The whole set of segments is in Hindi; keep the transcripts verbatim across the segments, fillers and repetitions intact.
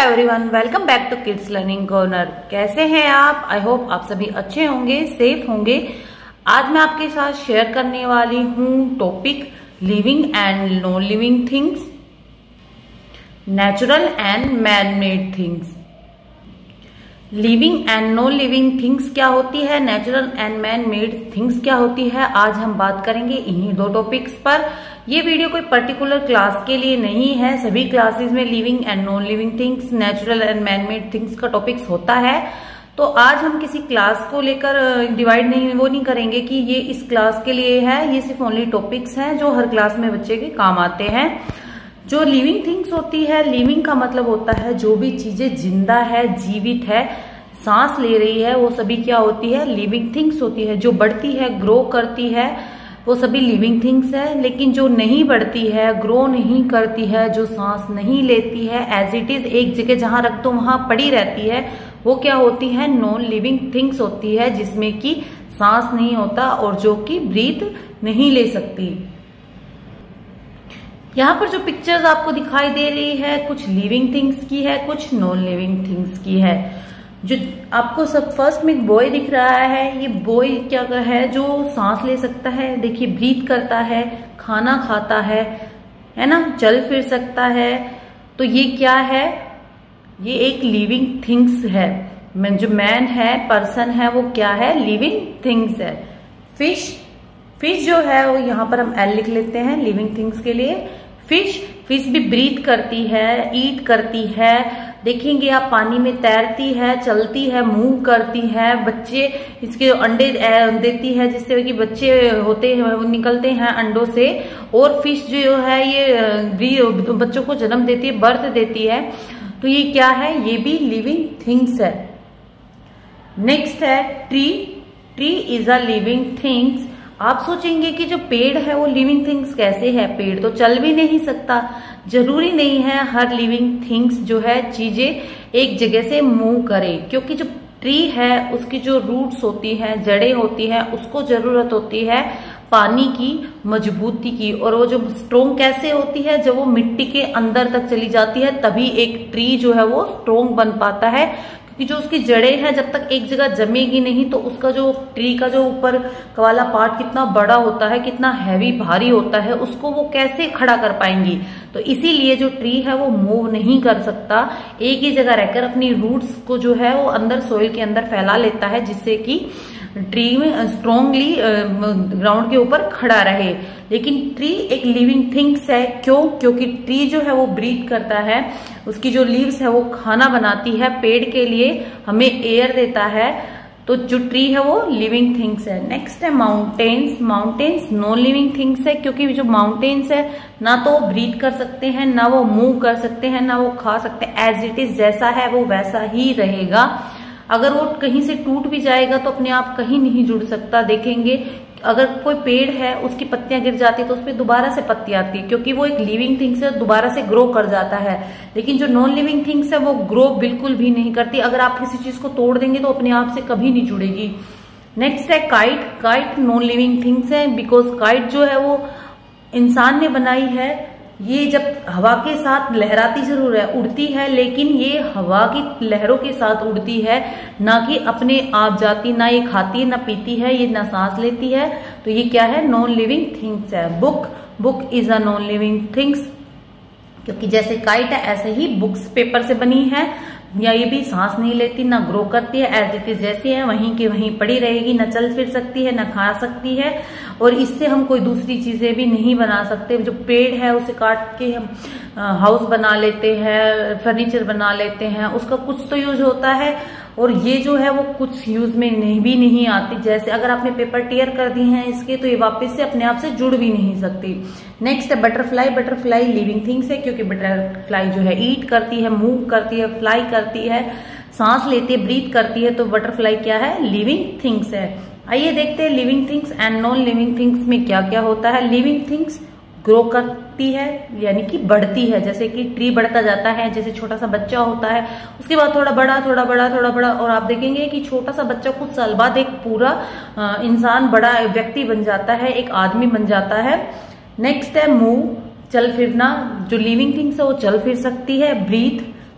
Everyone, welcome back to kids learning corner. कैसे हैं आप? आई होप आप सभी अच्छे होंगे, सेफ होंगे। आज मैं आपके साथ शेयर करने वाली हूँ topic living and non living things, natural and man made things. Living and non living things क्या होती है, natural and man made things क्या होती है, आज हम बात करेंगे इन्हीं दो टॉपिक्स पर। ये वीडियो कोई पर्टिकुलर क्लास के लिए नहीं है, सभी क्लासेस में living and non living things, natural and man made things का टॉपिक्स होता है। तो आज हम किसी क्लास को लेकर डिवाइड नहीं वो नहीं करेंगे कि ये इस क्लास के लिए है, ये सिर्फ ओनली टॉपिक्स हैं जो हर क्लास में बच्चे के काम आते हैं। जो लिविंग थिंग्स होती है, लिविंग का मतलब होता है जो भी चीजें जिंदा है, जीवित है, सांस ले रही है, वो सभी क्या होती है, लिविंग थिंग्स होती है। जो बढ़ती है, ग्रो करती है, वो सभी लिविंग थिंग्स है। लेकिन जो नहीं बढ़ती है, ग्रो नहीं करती है, जो सांस नहीं लेती है, एज इट इज एक जगह जहां रख दो वहां पड़ी रहती है, वो क्या होती है, नॉन लिविंग थिंग्स होती है, जिसमें कि सांस नहीं होता और जो कि ब्रीथ नहीं ले सकती। यहाँ पर जो पिक्चर्स आपको दिखाई दे रही है, कुछ लिविंग थिंग्स की है, कुछ नॉन लिविंग थिंग्स की है। जो आपको सब फर्स्ट में एक बॉय दिख रहा है, ये बॉय क्या है, जो सांस ले सकता है, देखिए ब्रीथ करता है, खाना खाता है, है ना, चल फिर सकता है। तो ये क्या है, ये एक लिविंग थिंग्स है। जो मैन है, पर्सन है, वो क्या है, लिविंग थिंग्स है। फिश फिश जो है वो यहाँ पर हम एल लिख लेते हैं लिविंग थिंग्स के लिए। फिश फिश भी ब्रीथ करती है, ईट करती है, देखेंगे आप पानी में तैरती है, चलती है, मूव करती है। बच्चे इसके अंडे देती है, जिससे कि बच्चे होते हैं वो निकलते हैं अंडों से। और फिश जो है ये बच्चों को जन्म देती है, बर्थ देती है। तो ये क्या है, ये भी लिविंग थिंग्स है। नेक्स्ट है tree. Tree is a living things. आप सोचेंगे कि जो पेड़ है वो लिविंग थिंग्स कैसे है, पेड़ तो चल भी नहीं सकता। जरूरी नहीं है हर लिविंग थिंग्स जो है चीजें एक जगह से मूव करे, क्योंकि जो ट्री है उसकी जो रूट्स होती हैं, जड़ें होती हैं, उसको जरूरत होती है पानी की, मजबूती की। और वो जो स्ट्रोंग कैसे होती है, जब वो मिट्टी के अंदर तक चली जाती है तभी एक ट्री जो है वो स्ट्रोंग बन पाता है। कि जो उसकी जड़ें हैं जब तक एक जगह जमेगी नहीं तो उसका जो ट्री का जो ऊपर वाला पार्ट कितना बड़ा होता है, कितना हैवी भारी होता है, उसको वो कैसे खड़ा कर पाएंगी। तो इसीलिए जो ट्री है वो मूव नहीं कर सकता, एक ही जगह रहकर अपनी रूट्स को जो है वो अंदर सॉइल के अंदर फैला लेता है, जिससे कि ट्री में स्ट्रोंगली ग्राउंड के ऊपर खड़ा रहे। लेकिन ट्री एक लिविंग थिंग्स है। क्यों? क्योंकि ट्री जो है वो ब्रीथ करता है, उसकी जो लीव्स है वो खाना बनाती है, पेड़ के लिए हमें एयर देता है। तो जो ट्री है वो लिविंग थिंग्स है। नेक्स्ट है mountains. Mountains non living things है, क्योंकि जो माउंटेन्स है ना तो वो ब्रीथ कर सकते हैं, ना वो मूव कर सकते हैं, ना वो खा सकते हैं। एज इट इज जैसा है वो वैसा ही रहेगा। अगर वो कहीं से टूट भी जाएगा तो अपने आप कहीं नहीं जुड़ सकता। देखेंगे अगर कोई पेड़ है, उसकी पत्तियां गिर जाती है तो उसपे दोबारा से पत्ती आती है, क्योंकि वो एक लिविंग थिंग्स है, दोबारा से ग्रो कर जाता है। लेकिन जो नॉन लिविंग थिंग्स है वो ग्रो बिल्कुल भी नहीं करती। अगर आप किसी चीज को तोड़ देंगे तो अपने आप से कभी नहीं जुड़ेगी। नेक्स्ट है kite. Kite non living things है, बिकॉज काइट जो है वो इंसान ने बनाई है। ये जब हवा के साथ लहराती जरूर है, उड़ती है, लेकिन ये हवा की लहरों के साथ उड़ती है, ना कि अपने आप जाती। ना ये खाती है, ना पीती है, ये ना सांस लेती है। तो ये क्या है, नॉन लिविंग थिंग्स है। Book book is a non living things, क्योंकि जैसे काइट है ऐसे ही बुक्स पेपर से बनी है, या ये भी सांस नहीं लेती, ना ग्रो करती है, एज इट इज जैसी है वहीं के वहीं पड़ी रहेगी, ना चल फिर सकती है, ना खा सकती है। और इससे हम कोई दूसरी चीजें भी नहीं बना सकते। जो पेड़ है उसे काट के हम हाउस बना लेते हैं, फर्नीचर बना लेते हैं, उसका कुछ तो यूज होता है। और ये जो है वो कुछ यूज में नहीं भी नहीं आती। जैसे अगर आपने पेपर टेयर कर दिए हैं इसके, तो ये वापस से अपने आप से जुड़ भी नहीं सकती। नेक्स्ट है बटरफ्लाई। बटरफ्लाई लिविंग थिंग्स है, क्योंकि बटरफ्लाई जो है ईट करती है, मूव करती है, फ्लाई करती है, सांस लेती है, ब्रीथ करती है। तो बटरफ्लाई क्या है, लिविंग थिंग्स है। आइए देखते हैं living things and non living things में क्या क्या होता है। लिविंग थिंग्स ग्रो करती है, यानी कि बढ़ती है, जैसे कि ट्री बढ़ता जाता है, जैसे छोटा सा बच्चा होता है, उसके बाद थोड़ा बड़ा, थोड़ा बड़ा, थोड़ा बड़ा, और आप देखेंगे कि छोटा सा बच्चा कुछ साल बाद एक पूरा इंसान, बड़ा व्यक्ति बन जाता है, एक आदमी बन जाता है। नेक्स्ट है मूव, चल फिरना। जो लिविंग थिंग्स है वो चल फिर सकती है। ब्रीथ,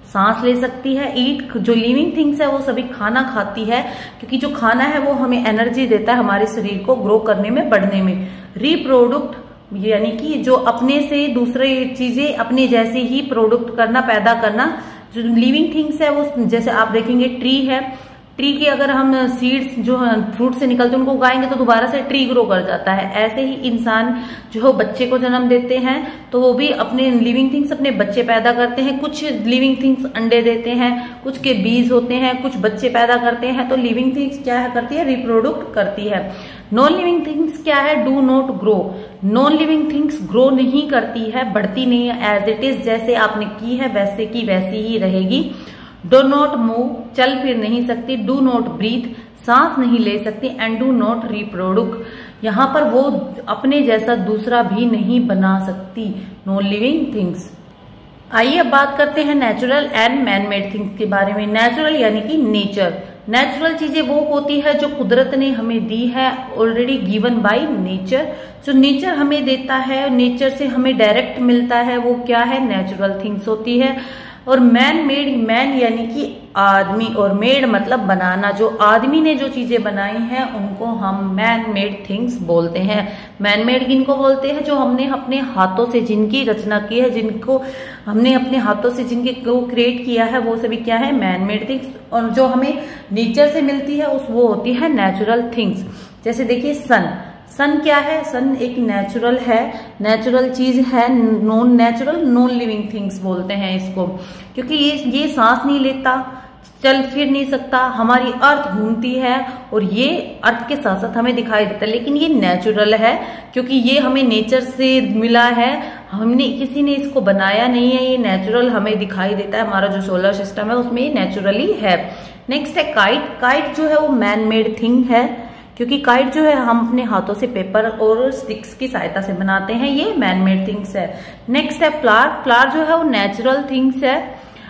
सांस ले सकती है। ईट, जो लिविंग थिंग्स है वो सभी खाना खाती है, क्योंकि जो खाना है वो हमें एनर्जी देता है हमारे शरीर को ग्रो करने में, बढ़ने में। रिप्रोडक्ट यानी कि जो अपने से दूसरे चीजें अपने जैसे ही प्रोडक्ट करना, पैदा करना। जो लिविंग थिंग्स है वो, जैसे आप देखेंगे ट्री है, ट्री के अगर हम सीड्स जो फ्रूट से निकलते हैं उनको उगाएंगे तो दोबारा से ट्री ग्रो कर जाता है। ऐसे ही इंसान जो बच्चे को जन्म देते हैं तो वो भी अपने लिविंग थिंग्स अपने बच्चे पैदा करते हैं। कुछ लिविंग थिंग्स अंडे देते हैं, कुछ के बीज होते हैं, कुछ बच्चे पैदा करते हैं। तो लिविंग थिंग्स क्या है करती है, रिप्रोडक्ट करती है। नॉन लिविंग थिंग्स क्या है, do not grow. Non living things grow नहीं करती है, बढ़ती नहीं है, एज इट इज, जैसे आपने की है वैसे की वैसी ही रहेगी। डो नॉट मूव, चल फिर नहीं सकती। डू नॉट ब्रीथ, सांस नहीं ले सकती। एंड डू नॉट रिप्रोडक्ट, यहाँ पर वो अपने जैसा दूसरा भी नहीं बना सकती, नॉन लिविंग थिंग्स। आइए अब बात करते हैं natural and man made things के बारे में। नेचुरल यानी कि नेचर। नेचुरल चीजें वो होती है जो कुदरत ने हमें दी है, ऑलरेडी गिवन बाय नेचर। जो नेचर हमें देता है, नेचर से हमें डायरेक्ट मिलता है, वो क्या है, नेचुरल थिंग्स होती है। और मैन मेड, मैन यानी कि आदमी, और मेड मतलब बनाना। जो आदमी ने जो चीजें बनाई हैं उनको हम मैन मेड थिंग्स बोलते हैं। मैन मेड किनको बोलते हैं, जो हमने अपने हाथों से जिनकी रचना की है, जिनको हमने अपने हाथों से जिनके को क्रिएट किया है, वो सभी क्या है, मैन मेड थिंग्स। और जो हमें नेचर से मिलती है उस वो होती है नेचुरल थिंग्स। जैसे देखिए सन, सन क्या है, सन एक नेचुरल है, नेचुरल चीज है। Non natural, non living things बोलते हैं इसको, क्योंकि ये ये सांस नहीं लेता, चल फिर नहीं सकता। हमारी अर्थ घूमती है और ये अर्थ के साथ साथ हमें दिखाई देता है, लेकिन ये नेचुरल है क्योंकि ये हमें नेचर से मिला है, हमने किसी ने इसको बनाया नहीं है। ये नेचुरल हमें दिखाई देता है, हमारा जो सोलर सिस्टम है उसमें ये नेचुरली है। नेक्स्ट है काइट। काइट जो है वो मैन मेड थिंग है, क्योंकि काइट जो है हम अपने हाथों से पेपर और स्टिक्स की सहायता से बनाते हैं, ये मैन मेड थिंग्स है। नेक्स्ट है फ्लावर। फ्लावर जो है वो नेचुरल थिंग्स है।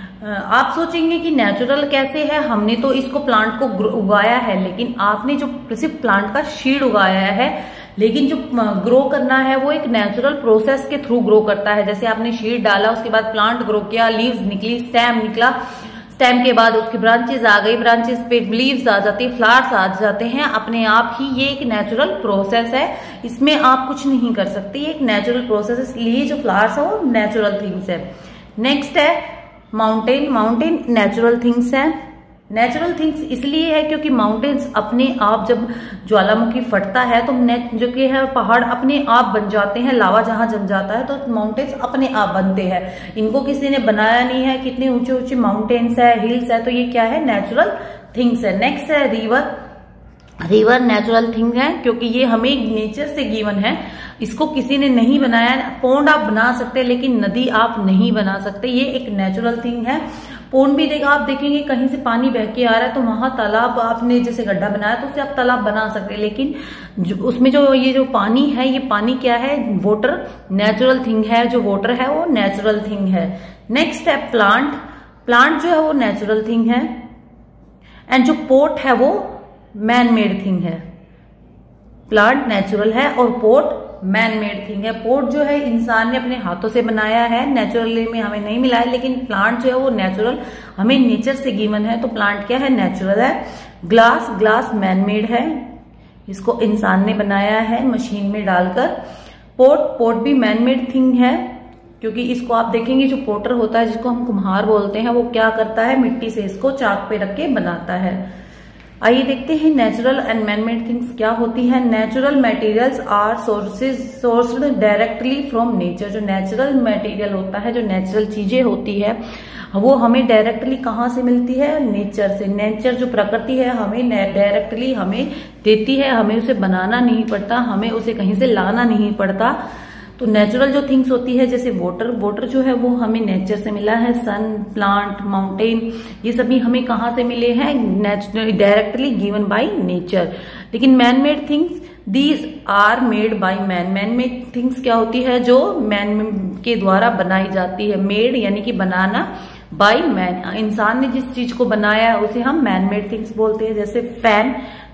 आप सोचेंगे कि नेचुरल कैसे है, हमने तो इसको प्लांट को उगाया है, लेकिन आपने जो सिर्फ प्लांट का शीड उगाया है, लेकिन जो ग्रो करना है वो एक नेचुरल प्रोसेस के थ्रू ग्रो करता है। जैसे आपने शीड डाला, उसके बाद प्लांट ग्रो किया, लीव्स निकली, स्टेम निकला, स्टेम के बाद उसकी ब्रांचेस आ गई, ब्रांचेस पे लीव्स आ जाती है, फ्लावर्स आ जाते हैं अपने आप ही। ये एक नेचुरल प्रोसेस है, इसमें आप कुछ नहीं कर सकते, ये एक नेचुरल प्रोसेस है, इसलिए जो फ्लावर्स है वो नेचुरल थिंग्स है। नेक्स्ट है माउंटेन। माउंटेन नेचुरल थिंग्स है। नेचुरल थिंग्स इसलिए है क्योंकि माउंटेन्स अपने आप, जब ज्वालामुखी फटता है तो जो कि है पहाड़ अपने आप बन जाते हैं, लावा जहां जम जाता है तो माउंटेन्स अपने आप बनते हैं, इनको किसी ने बनाया नहीं है। कितने ऊंचे ऊंचे माउंटेन्स है, हिल्स है, तो ये क्या है, नेचुरल थिंग्स है। नेक्स्ट है रिवर। रिवर नेचुरल थिंग है क्योंकि ये हमें नेचर से गिवन है, इसको किसी ने नहीं बनाया। पौंड आप बना सकते हैं लेकिन नदी आप नहीं बना सकते, ये एक नेचुरल थिंग है। पौंड भी देख आप देखेंगे कहीं से पानी बह के आ रहा है तो वहां तालाब आपने जैसे गड्ढा बनाया तो उससे आप तालाब बना सकते हैं, लेकिन जो, उसमें जो ये जो पानी है, ये पानी क्या है, वाटर नेचुरल थिंग है। जो वाटर है वो नेचुरल थिंग है। नेक्स्ट है प्लांट। प्लांट जो है वो नेचुरल थिंग है। एंड जो पोट है वो मैन मेड थिंग है। प्लांट नेचुरल है और पोट मैन मेड थिंग है। पोट जो है इंसान ने अपने हाथों से बनाया है, नेचुरली में हमें नहीं मिला है, लेकिन प्लांट जो है वो नेचुरल हमें नेचर से गिवन है, तो प्लांट क्या है, नेचुरल है। ग्लास, ग्लास मैन मेड है, इसको इंसान ने बनाया है मशीन में डालकर। पोट, पोट भी मैन मेड थिंग है क्योंकि इसको आप देखेंगे जो पोटर होता है, जिसको हम कुम्हार बोलते हैं, वो क्या करता है, मिट्टी से इसको चाक पे रख के बनाता है। आइए देखते हैं natural and man made things क्या होती है। Natural materials are sources sourced directly from nature. जो नेचुरल मटेरियल होता है, जो नेचुरल चीजें होती है, वो हमें डायरेक्टली कहाँ से मिलती है, नेचर से। नेचर जो प्रकृति है हमें डायरेक्टली हमें देती है, हमें उसे बनाना नहीं पड़ता, हमें उसे कहीं से लाना नहीं पड़ता। तो नेचुरल जो थिंग्स होती है, जैसे वाटर, वाटर जो है वो हमें नेचर से मिला है। सन, प्लांट, माउंटेन, ये सभी हमें कहाँ से मिले हैं, naturally, directly given by nature. लेकिन man made things, these are made by man. Man made things क्या होती है, जो मैन के द्वारा बनाई जाती है। मेड यानी कि बनाना, बाय मैन, इंसान ने जिस चीज को बनाया है उसे हम मैन मेड थिंग्स बोलते हैं। जैसे फैन,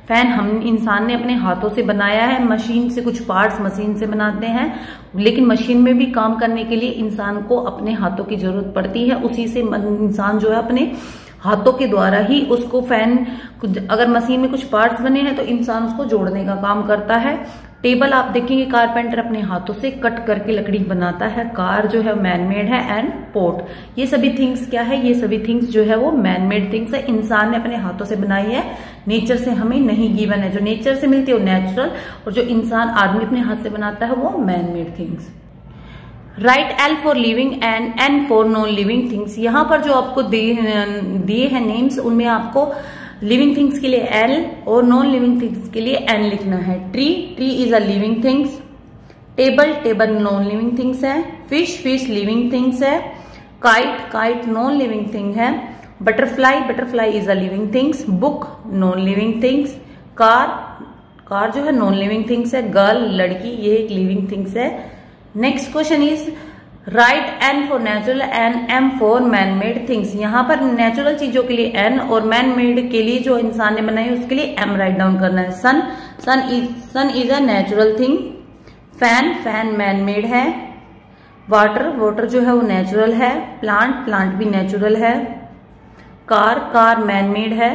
फैन हम इंसान ने अपने हाथों से बनाया है, मशीन से कुछ पार्ट्स मशीन से बनाते हैं, लेकिन मशीन में भी काम करने के लिए इंसान को अपने हाथों की जरूरत पड़ती है। उसी से इंसान जो है अपने हाथों के द्वारा ही उसको फैन, अगर मशीन में कुछ पार्ट्स बने हैं तो इंसान उसको जोड़ने का काम करता है। टेबल आप देखेंगे कारपेंटर अपने हाथों से कट करके लकड़ी बनाता है। कार जो है मैन मेड है। एंड पोट, ये सभी थिंग्स क्या है, ये सभी थिंग्स जो है वो मैन मेड थिंग्स है, इंसान ने अपने हाथों से बनाई है, नेचर से हमें नहीं गिवन है। जो नेचर से मिलती है वो नेचुरल, और जो इंसान आदमी अपने हाथ से बनाता है वो man made things. Write L for living and N for non living things. यहाँ पर जो आपको दिए हैं नेम्स, उनमें आपको लिविंग थिंग्स के लिए एल और नॉन लिविंग थिंग्स के लिए एन लिखना है। Tree, tree is a living things. Table, table non living things है। फिश, फिश लिविंग थिंग्स है। Kite, kite non living thing है। Butterfly, butterfly is a living things. Book non living things. Car, car जो है नॉन लिविंग थिंग्स है। गर्ल, लड़की, ये एक लिविंग थिंग्स है। Next question is write N for natural and M for man made things. यहाँ पर नेचुरल चीजों के लिए एन और मैन मेड के लिए जो इंसान ने बनाई उसके लिए एम राइट डाउन करना है। Sun, sun is sun is a natural thing. Fan, fan man made है। वाटर, वाटर जो है वो नेचुरल है। प्लांट, प्लांट भी नेचुरल है। कार, कार मैन मेड है।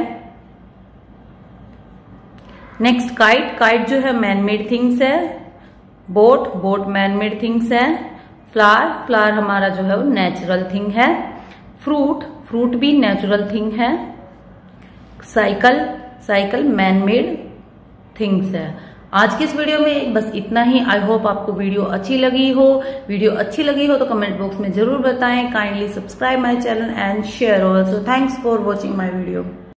नेक्स्ट काइट, काइट जो है मैन मेड थिंग्स है। Boat, boat man made things है। फ्लावर, फ्लावर हमारा जो है वो नेचुरल थिंग है। फ्रूट, फ्रूट भी नेचुरल थिंग है। Cycle, cycle man made things है। आज की इस वीडियो में बस इतना ही। आई होप आपको वीडियो अच्छी लगी हो। वीडियो अच्छी लगी हो तो कमेंट बॉक्स में जरूर बताएं। Kindly subscribe my channel and share also. Thanks for watching my video.